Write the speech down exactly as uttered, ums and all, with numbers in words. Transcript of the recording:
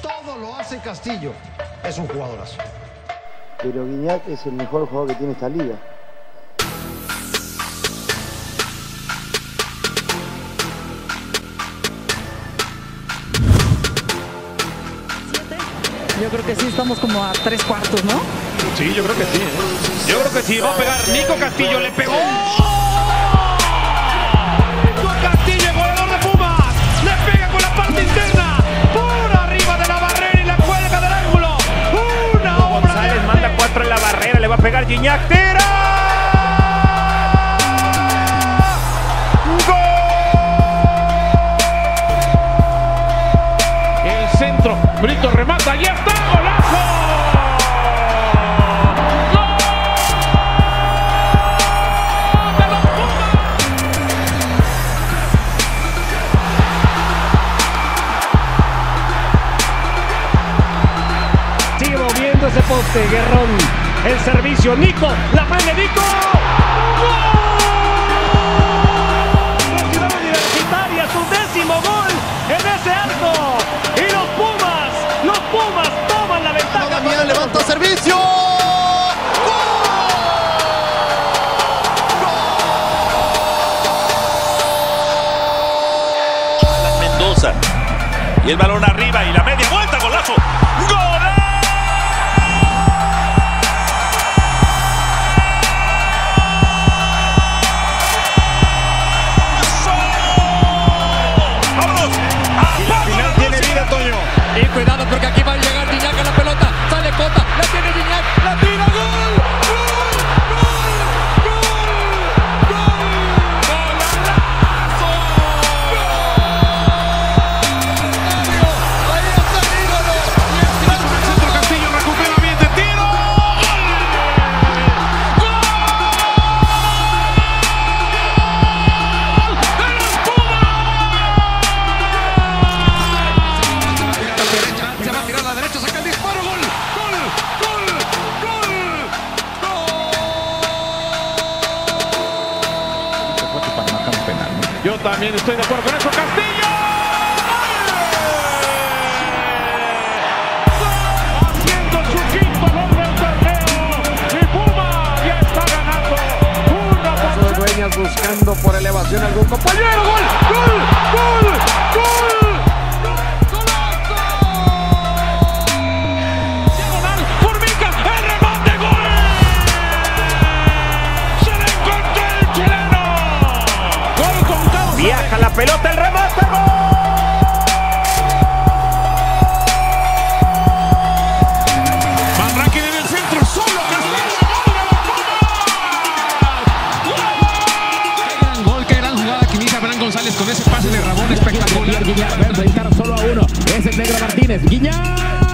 todo lo hace Castillo. Es un jugadorazo. Pero Gignac es el mejor jugador que tiene esta liga. Yo creo que sí, estamos como a tres cuartos, ¿no? Sí, yo creo que sí. ¿eh? Yo creo que sí. Va a pegar Nico Castillo. Le pegó. Nico Castillo, goleador de Pumas. Le pega con la parte interna. Por arriba de la barrera y la cuelga del ángulo. Una obra. González manda cuatro en la barrera. Le va a pegar Gignac. ¡Tira! ¡Gol! El centro. Brito remata. ¡Ahí está! ¡Golazo! Sigue moviendo ese poste, Guerrón. El servicio, Nico, la mano de Nico. ¡Gol! La Ciudad Universitaria, su décimo gol en ese arco. Y los Pumas, los Pumas toman la ventaja. Damián levanta servicio. Alan Mendoza. Y el balón arriba y la media vuelta, golazo. ¡Gol! Y cuidado porque aquí va a llegar Gignac a la pelota, sale Cota, la tiene Gignac, la tira, ¡gol! ¡Gol! ¡Gol! ¡Gol! ¡Gol! ¡Golazo! ¡Gol! Ahí está el ídolo. Y el centro Castillo recupera bien de tiro. ¡Gol! ¡De los Pumas! Se va a tirar a la derecha, saca el disparo, gol, gol, gol, gol, gol. Yo también estoy de acuerdo con eso, Castillo. Haciendo su quinto gol del torneo. Y Puma ya está ganando. Una por Dueñas buscando por elevación a algún compañero. gol, gol, gol, gol. Viaja la pelota, el remate, gol. Van Rankin en el centro, solo Qué gran gol, qué gran jugada que inicia Abraham González con ese pase de Rabón espectacular. Gignac va a enfrentar solo a uno, es el negro Martínez. Gignac.